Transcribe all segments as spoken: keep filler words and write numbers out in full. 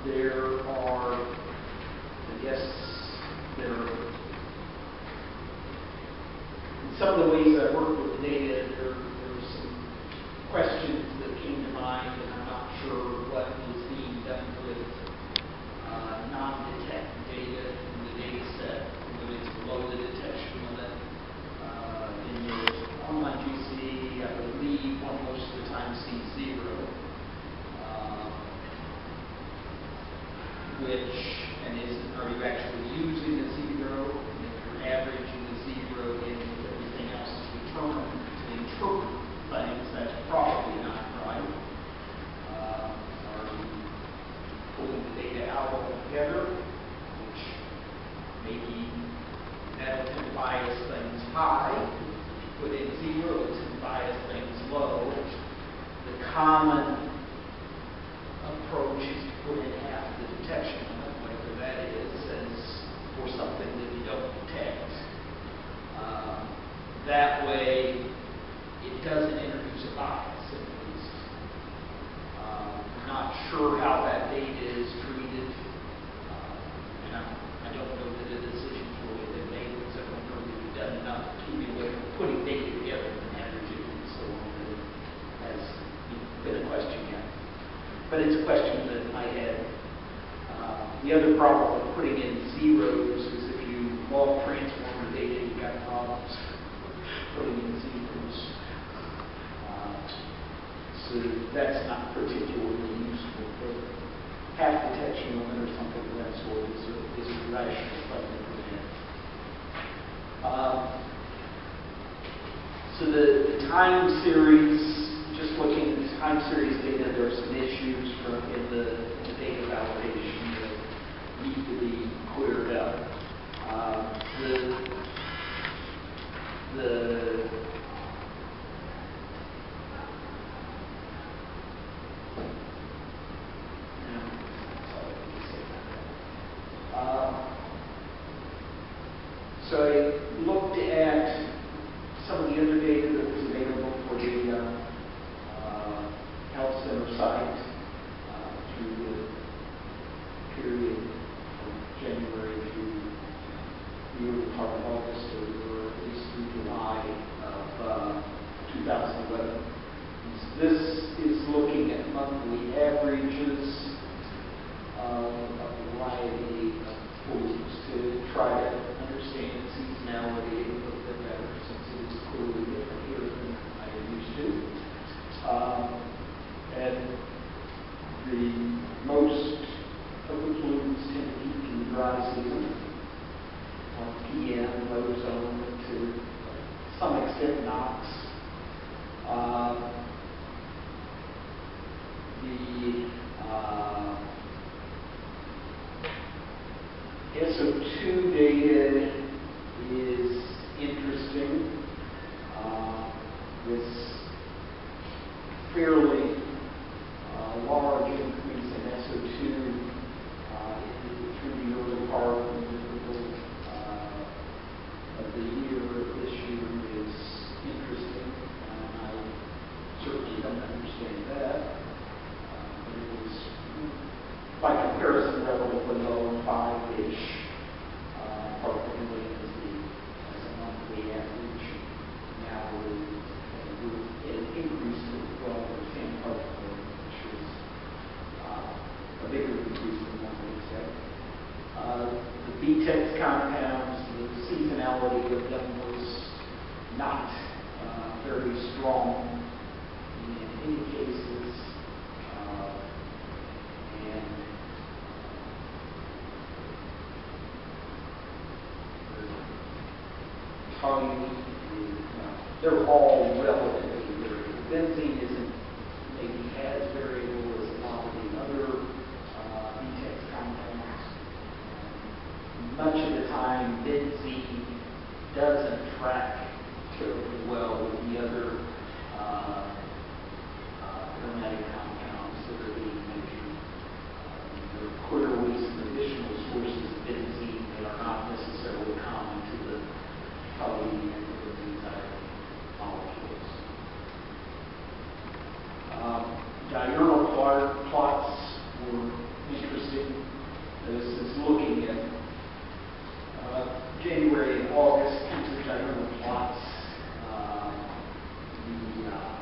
there are, I guess, there are, in some of the ways I work with the data, there, there are some questions that came to mind, and I'm not sure what is being done with uh, non-detect data in the data set when it's below the detection limit. Uh, in your online G C, I believe one most of the time sees zero, uh, which, and is, are you actually using a zero? And if you're averaging a zero in with everything else is determined to interpret things, that's probably not right. Uh, are you pulling the data out altogether, which maybe that'll tend to bias things high. If you put in zero, it's going to bias things low. The common approach is to put in half the detection limit, whatever that is, as for something that you don't detect. Uh, that way, it doesn't introduce a bias, at least. Uh, I'm not sure how that data is treated, uh, and I'm, I don't know that a decision's really been made, because I don't know that we've done enough to keep away from putting data together and averaging and so on that it has been a question yet. But it's a question that I had. Uh, the other problem with putting in zeros is if you log transformer data, you've got problems putting in zeros. Uh, so that's not particularly useful. But half detection limit or something of that sort is a, is a rational thing to put in. Uh, so the, the time series, just looking at the time series data, there are some issues from in the, the data validation that need to be cleared up. Uh, the the uh, so I looked at some of the other data that was available for the uh, uh, health center site uh, through the period from January through the early part of August, or at least through July of uh, two thousand eleven. This is looking at monthly averages of a variety of pools to try to understand seasonality a little bit better, since it is clearly different here than I am used to. Um, and the most of the plumes tend to peak in the dry season, from P M, low zone, to some extent Knox. Uh, the uh, S O two data is interesting. Uh, this fairly uh, large increase in S O two uh, through the early part of the, uh, of the year this year is interesting, and I certainly don't understand that. Uh, but it was, by comparison, relatively low, five-ish, uh, particularly as, the, as a monthly average. Now we're, we're an increase to twelve percent particle, which is uh, a bigger increase than one would expect. Uh, the B TEX compounds, the seasonality of them was not uh, very strong in any cases, uh, and tongue is, uh, they're all relatively variable. Benzene isn't maybe as variable as a lot of the other uh, B TEX compounds. Much of the time, benzene doesn't track terribly well with the other uh, uh, aromatic compounds that are being measured. Um, there are clearly some additional sources of benzene that are not necessarily common to the toluene and the benzyl molecules. Um, diurnal plot, plots were interesting. this is looking at uh, January and August temperature diurnal plots. Uh, the uh,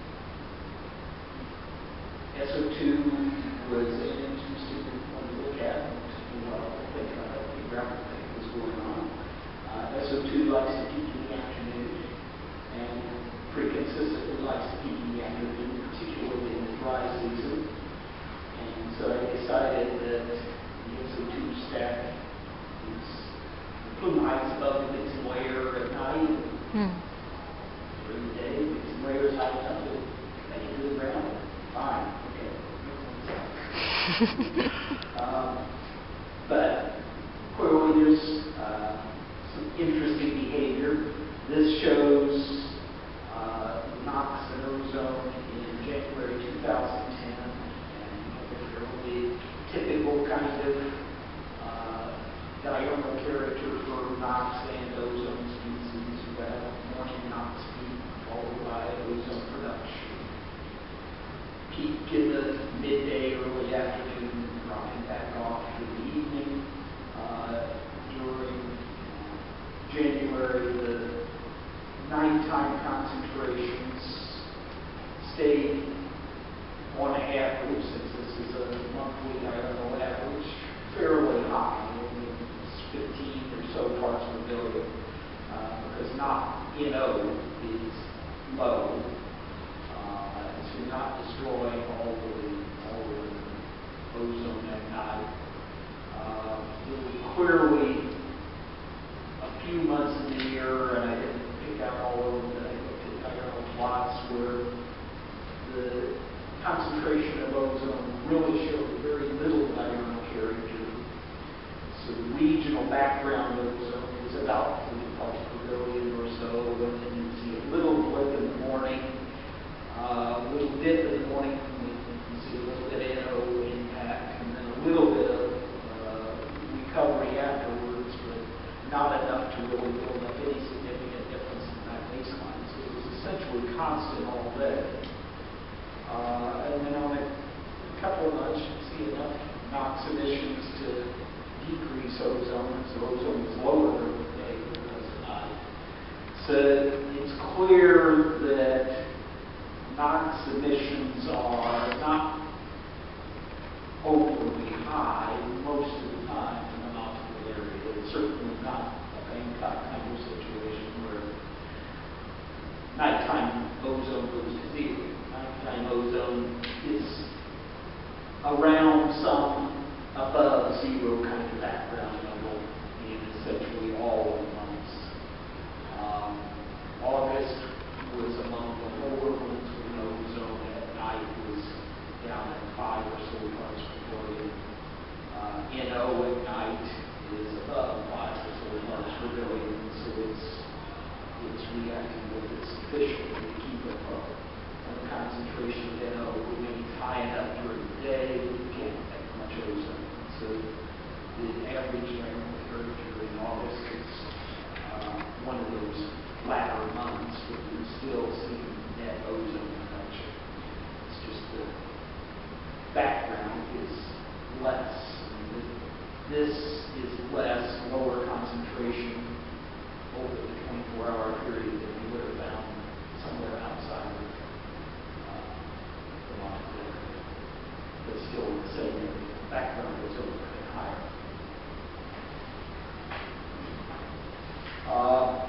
S O two was an interesting one to look at and to uh, think, uh, figure out what was going on. Uh, S O two likes to peak in the afternoon and pretty consistently likes to peak in the afternoon, particularly in the dry season. And so I decided that the S O two stack is the plume heights above the mixing layer at night. Hmm. During the day, mixing layer is high enough to make it to the ground. Fine. um, but clearly there's uh, some interesting behavior. This shows uh, NOx and ozone in January two thousand ten, and fairly typical kind of uh, diurnal character for NOx and ozone species. We have morning NOx peak followed by ozone production. Peak in the midday, early afternoon, dropping back off to the evening. Uh, during January, the nighttime concentrations stayed on average, since this is a monthly diurnal average, fairly high. It's fifteen or so parts per billion, uh, because not N O is low. You're not destroying all of the, all of the ozone at night. Uh, there were clearly a few months in the year, and I didn't pick out all of them, but I looked at diurnal plots where the concentration of ozone really showed very little diurnal character. So the regional background ozone is about forty parts per billion or so, and then you see a little blip in the morning. Uh, a little dip in the morning, you see a little bit of N O impact, and then a little bit of uh, recovery afterwards, but not enough to really build up any significant difference in that baseline. So it was essentially constant all day. Uh, and then on a, a couple of months, you see enough NOx emissions to decrease ozone, so ozone is lower during the day than it was at night. So it's clear that NOx emissions are not overly high most of the time in an optimal area. It's certainly not a Bangkok kind of situation where nighttime ozone goes to zero. Nighttime ozone is around some above zero kind of background level in essentially all of the months. Um, August was among the lower months. Ozone at night was down at five or so parts per billion. Uh, N O at night is above five or so parts per billion, so it's it's reacting with it sufficiently to keep it low. And the concentration of N O remains high enough during the day that you can't make much ozone. So the average diurnal temperature in August is uh, one of those latter months, but we're still seeing net ozone. It's just the background is less. This is less, lower concentration over the twenty-four hour period than we would have found somewhere outside of uh, the line there. But still in the same area. The background is a little bit higher. Uh,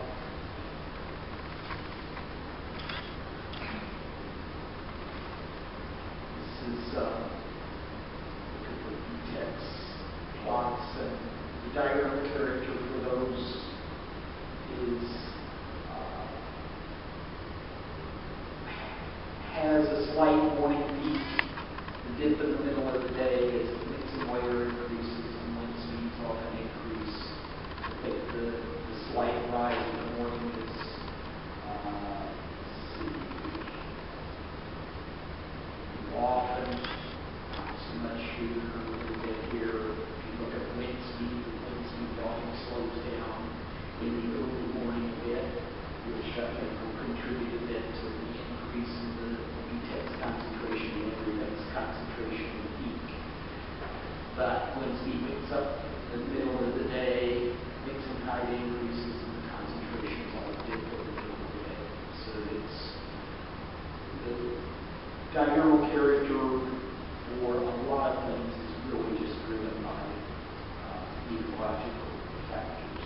Is, uh, look at the V TEX plots, and the diurnal character for those is uh, has a slight morning peak, the dip in the middle of the day as the mixing layer increases and wind speeds often increase. I think the, the slight rise in the morning is uh, often, not so much here, a little bit here. If you look at wind speed, the wind speed often slows down in the early morning but wind speed picks up in the middle of the day, mixing tide increases, and the concentrations all dip over the middle of the day. So it's the diurnal character for a lot of things is really just driven by uh, ecological factors.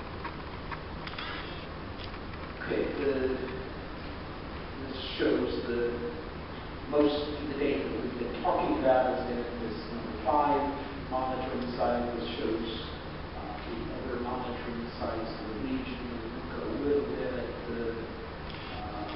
Okay, the, this shows the most of the data that we've been talking about is in this number five monitoring site. This shows uh, the other monitoring sites in the region. We'll go a little bit at the uh,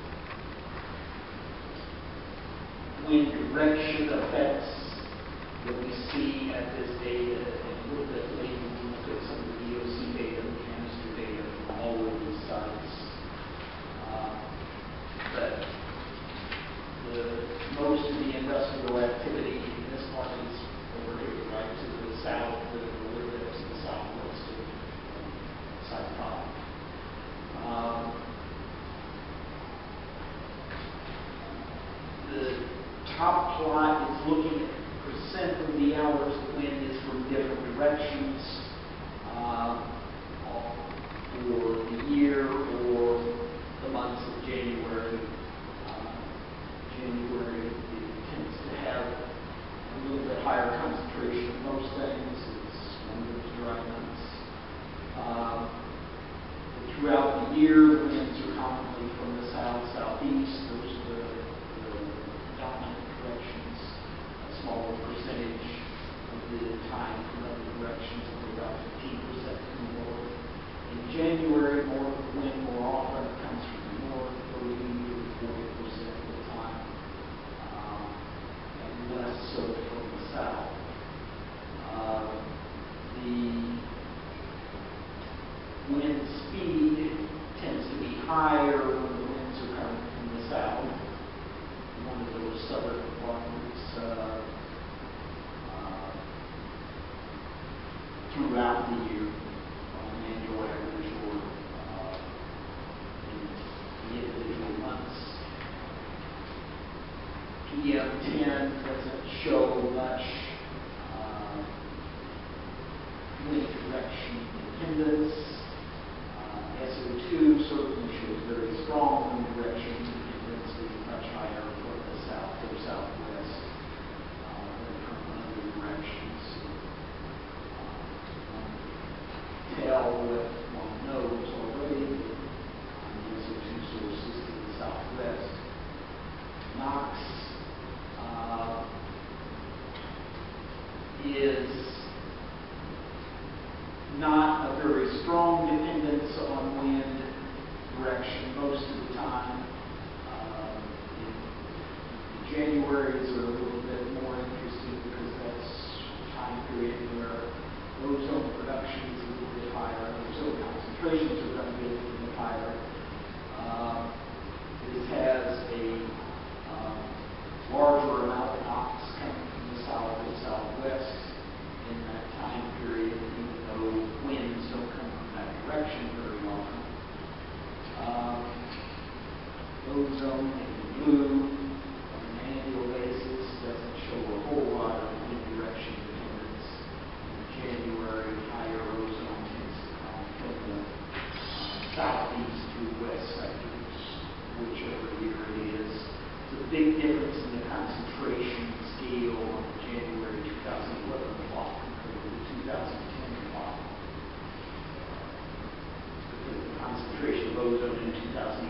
wind direction effects that we see at this data, and a little bit later we'll look at some of the V O C data and canister data from all of these sites. Uh, but the most of the industrial activity in this part is over here, right to the south, a little bit to the southwest of Saipan. Um, the top plot is looking at percent of the hours the wind is from different directions uh, for the year or the months of January. January it tends to have a little bit higher concentration of most things. It's one of those dry months. Uh, throughout the year, winds are commonly from the south, southeast. Those are the, the dominant directions. A smaller percentage of the time from other directions, only about fifteen percent from the north. In January, more of the wind more often comes from the north, thirty to forty percent of the time. Less so from the south. Uh, the wind speed tends to be higher when the winds are coming from the south. One of those southern quadrants uh, uh, throughout the year on an annual average or uh, in the individual months. P M ten doesn't show much uh, wind direction dependence. Uh, S O two certainly shows very strong wind direction dependence, being much higher from the south or southwest uh, than from other directions. Uh, tell what one knows already on the S O two sources to the southwest. Knox Uh, is not a very strong dependence on wind direction most of the time. Uh, in, in Januaries are a little bit more interesting because that's a time period where ozone production is a little bit higher, ozone concentrations are going to be a little bit higher. Uh, this has a uh, larger amount of knots coming from the south or southwest in that time period, even though winds don't come from that direction very often. Um, ozone in blue on an annual basis doesn't show a whole lot of wind direction dependence. In January, higher ozone tends to come from the uh, southeast to west sectors, whichever year it is. It's a big difference in the concentration scale on the January two thousand eleven plot compared to the two thousand ten plot. Because the concentration of ozone in two thousand